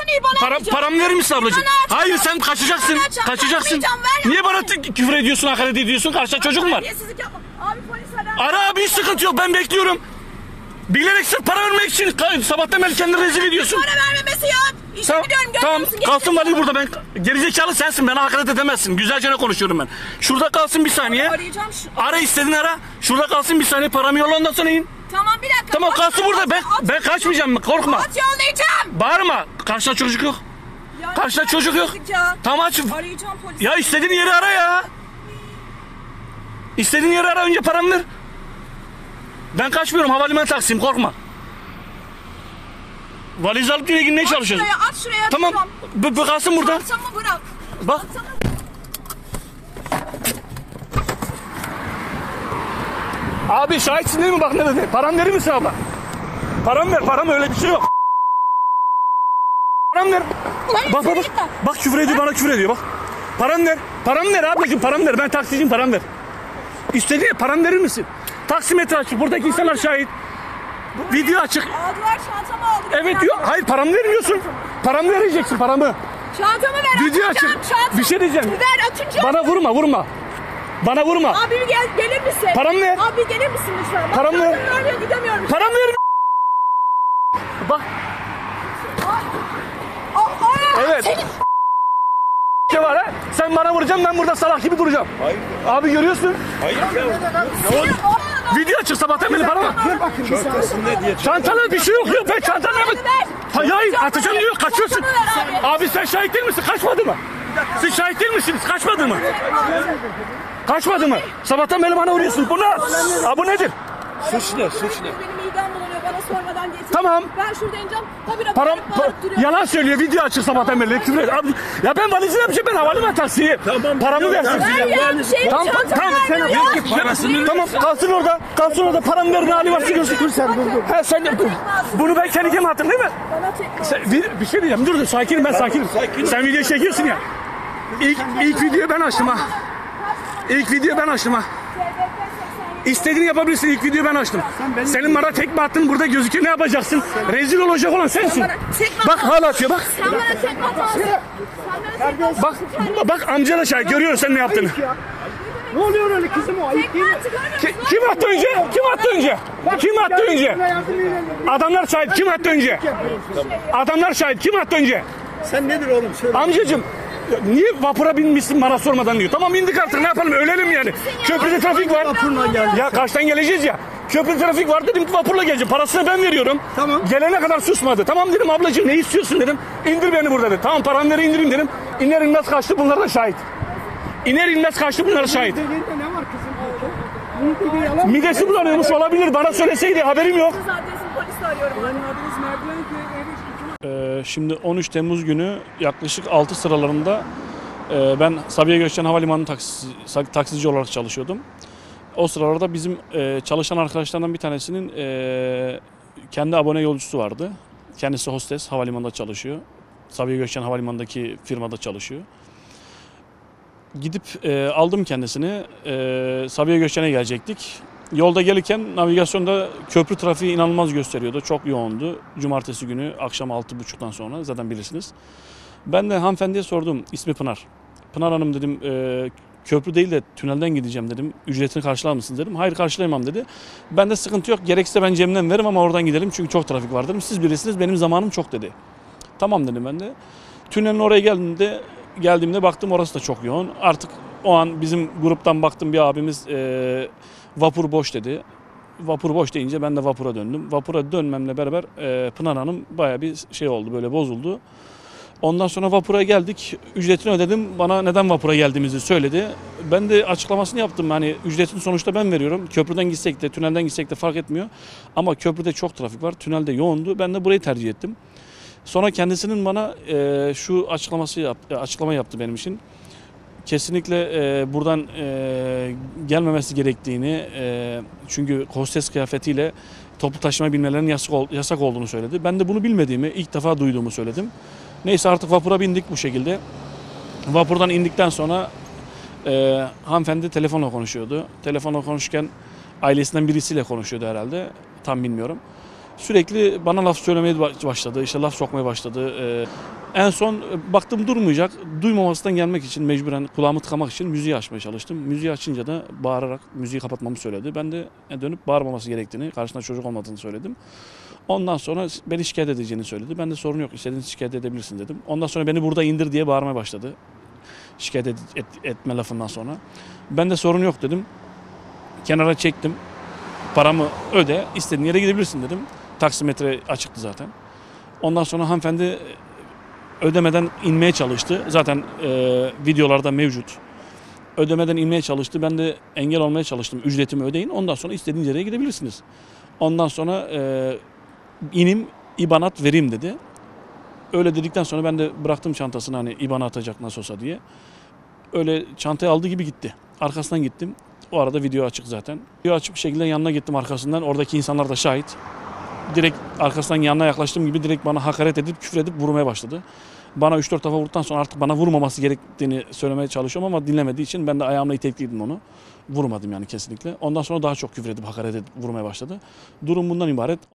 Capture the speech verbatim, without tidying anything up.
neyi bana Para, atacağım? paramı verir misin ablacığım? Hayır sen Bana kaçacaksın. atacağım, Kaçacaksın. ver Niye bana yapmayın. küfür ediyorsun, hakaret ediyorsun? Karşıda çocuk mu var? Terbiyesizlik yapma. Abi polis ara. Ara abi, hiç sıkıntı yok, ben bekliyorum. Bilerek sırf para vermek için sabahtan beri kendini rezil ediyorsun. Para vermemesi yok. İşte Tamam, biliyorum, tamam. musun? Kalsın vali burada, ben gerizekalı sensin, bana hakaret edemezsin. Güzelce ne konuşuyorum ben. Şurada kalsın bir saniye. Arayacağım şu. Ara, istediğin ara. Şurada kalsın bir saniye, paramı yolla, ondan sonra in. Tamam bir dakika. Tamam At, kalsın at, burada, at, ben at. ben kaçmayacağım, korkma. At yollayacağım. Bağırma. Karşıda çocuk yok. Ya Karşıda ne çocuk yok. terbiyesizlik ya. Tamam aç. Arayacağım polisi. Ya istediğin yeri ara ya. İstediğin yeri ara, önce paramı ver. Ben kaçmıyorum, havalimanı taksiyim, korkma. Valiz alıp yine girmeye çalışıyoruz. Şuraya, at şuraya. Tamam. Bu, bu kalsın burada. Atsam mı bırak? Bak. Atsana. Abi şahitsin değil mi, bak ne dedi? Param verir misin abla? Param ver, param, öyle bir şey yok. Param ver. Ulan Bak bak bak. Bak küfür ediyor, bana küfür ediyor bak. Param ver. Param ver ablacığım, param ver. Ben taksiciyim, param ver. İstediğin param verir misin? Taksimetre açık. Buradaki insanlar şahit. Video açık. Aldılar, çantamı aldılar. Evet diyor. Hayır, paramı vermiyorsun. Paramı vereceksin, paramı. Çantamı ver. Video atacağım, açık. çantamı. Bir şey diyeceğim. Ver, atacağım. Bana vurma, vurma. Bana vurma. Abi bir gel, gelir misin? Paramı ver. Abi gelir misin lütfen? Bak, Paramı ver. çantamı vermiyor, gidemiyorum. Paramı ver. Bak. Aa, aa, Evet. Senin... Ne var ha? Sen bana vuracaksın, ben burada salak gibi duracağım. Hayır. Abi görüyorsun. Hayır ya. Senin... Aa, Video açık, sabahtan beri para var. Çantasında diye. Çantada bir şey yok ya. Ben çantada mı? Hayır, hayır, atacağım diyor, kaçıyorsun. Çantamı ver abi. Abi sen şahit değil misin? Kaçmadı mı? Siz şahit değil misiniz? Kaçmadı mı? Kaçmadı mı? Sabahtan beri bana vuruyorsun. Bu ne? Aa, bu nedir? Suç ne? Suç ne? Benim midem bulanıyor, bana sormadan getir. Tamam. Ben şurada ineceğim. Habire Param, bağırıp bağırıp pa- duruyor. yalan söylüyor, video açık sabahtan beri. Küfür et. Abi, ya ben valizine bir şey, ben havalimanı taksiyi. Tamam. Paramı versin. Ver ya bir şey, Tamam, çantamı tamam, sen vermiyor ya. parasını- Tamam, kalsın orada. Kalsın orada, paramı ver, ne hali varsa görsün. Dur sen, dur, dur. He, sen de, bunu ben kendi kendime attım değil mi? Bana çekme. Sen, bir, bir şey diyeceğim, dur dur, sakinim, ben sakinim. sakinim. Sen video çekiyorsun ya. İlk, ilk videoyu ben açtım ha. İlk videoyu ben açtım ha. İstediğini yapabilirsin, ilk videoyu ben açtım. Senin bana tekme attın, burada gözüküyor, ne yapacaksın? Rezil olacak olan sensin. Bak hala atıyor, bak. Sen bana tekme atarsın. Sen bana tekme atarsın. Bak, bak amca da şahit, görüyor sen ne yaptığını. Ne oluyor öyle kızım o? Ayıp Tekme değil mi? atı görmüyor Ki- musun? Kim attı önce? Kim attı önce? Kim attı önce? Adamlar şahit, kim attı önce? Adamlar şahit, kim attı önce? Sen nedir oğlum? Söyle. Amcacım, niye vapura binmişsin bana sormadan diyor. Tamam, indik artık, ne yapalım, ölelim yani. Köprüde trafik var. Vapurla geldik. Ya kaçtan geleceğiz ya. Köprüde trafik var, dedim ki vapurla geleceğim. Parasını ben veriyorum. Tamam. Gelene kadar susmadı. Tamam dedim, ablacığım ne istiyorsun dedim. İndir beni burada dedi. Tamam, paranı ver, indireyim dedim. İner inmez kaçtı, bunlar da şahit. İner inmez kaçtı, bunlar şahit. Elinde ne var kızım? Midede yalan. Midesi bulanıyormuş olabilir, bana söyleseydi, haberim yok. Kız adresim, polis arıyorum. Ee, Şimdi on üç Temmuz günü yaklaşık altı sıralarında e, ben Sabiha Gökçen Havalimanı taksi, taksici olarak çalışıyordum. O sıralarda bizim e, çalışan arkadaşlardan bir tanesinin e, kendi abone yolcusu vardı. Kendisi hostes, havalimanında çalışıyor. Sabiha Gökçen Havalimanı'ndaki firmada çalışıyor. Gidip e, aldım kendisini. E, Sabiha Gökçen'e gelecektik. Yolda gelirken navigasyonda köprü trafiği inanılmaz gösteriyordu. Çok yoğundu. Cumartesi günü akşam altı buçuktan sonra, zaten bilirsiniz. Ben de hanımefendiye sordum. İsmi Pınar. Pınar Hanım dedim, e, köprü değil de tünelden gideceğim dedim. Ücretini karşılar mısınız dedim. Hayır, karşılayamam dedi. Ben de sıkıntı yok. Gerekirse ben cebimden veririm ama oradan gidelim çünkü çok trafik var dedim. Siz bilirsiniz, benim zamanım çok dedi. Tamam dedim ben de. Tünelin oraya geldiğimde, geldiğimde baktım orası da çok yoğun. Artık o an bizim gruptan baktım, bir abimiz e, vapur boş dedi. Vapur boş deyince ben de vapura döndüm. Vapura dönmemle beraber e, Pınar Hanım bayağı bir şey oldu, böyle bozuldu. Ondan sonra vapura geldik. Ücretini ödedim. Bana neden vapura geldiğimizi söyledi. Ben de açıklamasını yaptım. Hani ücretini sonuçta ben veriyorum. Köprüden gitsek de tünelden gitsek de fark etmiyor. Ama köprüde çok trafik var. Tünelde yoğundu. Ben de burayı tercih ettim. Sonra kendisinin bana e, şu açıklaması yaptı, açıklama yaptı benim için. Kesinlikle e, buradan e, gelmemesi gerektiğini, e, çünkü hostes kıyafetiyle toplu taşıma binmelerinin yasak, yasak olduğunu söyledi. Ben de bunu bilmediğimi, ilk defa duyduğumu söyledim. Neyse artık vapura bindik bu şekilde. Vapurdan indikten sonra e, hanımefendi telefonla konuşuyordu. Telefonla konuşurken ailesinden birisiyle konuşuyordu herhalde. Tam bilmiyorum. Sürekli bana laf söylemeye başladı, işte laf sokmaya başladı. E, En son e, baktım durmayacak. Duymamasından gelmek için mecburen kulağımı tıkamak için müziği açmaya çalıştım. Müziği açınca da bağırarak müziği kapatmamı söyledi. Ben de dönüp bağırmaması gerektiğini, karşısında çocuk olmadığını söyledim. Ondan sonra beni şikayet edeceğini söyledi. Ben de sorun yok, istediğiniz şikayet edebilirsin dedim. Ondan sonra beni burada indir diye bağırmaya başladı. Şikayet et, et, etme lafından sonra. Ben de sorun yok dedim. Kenara çektim. Paramı öde, istediğin yere gidebilirsin dedim. Taksimetre açıktı zaten. Ondan sonra hanımefendi ödemeden inmeye çalıştı. Zaten e, videolarda mevcut. Ödemeden inmeye çalıştı. Ben de engel olmaya çalıştım. Ücretimi ödeyin. Ondan sonra istediğiniz yere gidebilirsiniz. Ondan sonra e, inim, ibanat vereyim dedi. Öyle dedikten sonra ben de bıraktım çantasını, hani ibana atacak nasıl olsa diye. Öyle çantayı aldığı gibi gitti. Arkasından gittim. O arada video açık zaten. Video açık bir şekilde yanına gittim arkasından. Oradaki insanlar da şahit. Direkt arkasından yanına yaklaştığım gibi direkt bana hakaret edip küfür edip vurmaya başladı. Bana üç dört defa vurduktan sonra artık bana vurmaması gerektiğini söylemeye çalışıyorum ama dinlemediği için ben de ayağımla itekliydim onu. Vurmadım yani kesinlikle. Ondan sonra daha çok küfür edip hakaret edip vurmaya başladı. Durum bundan ibaret.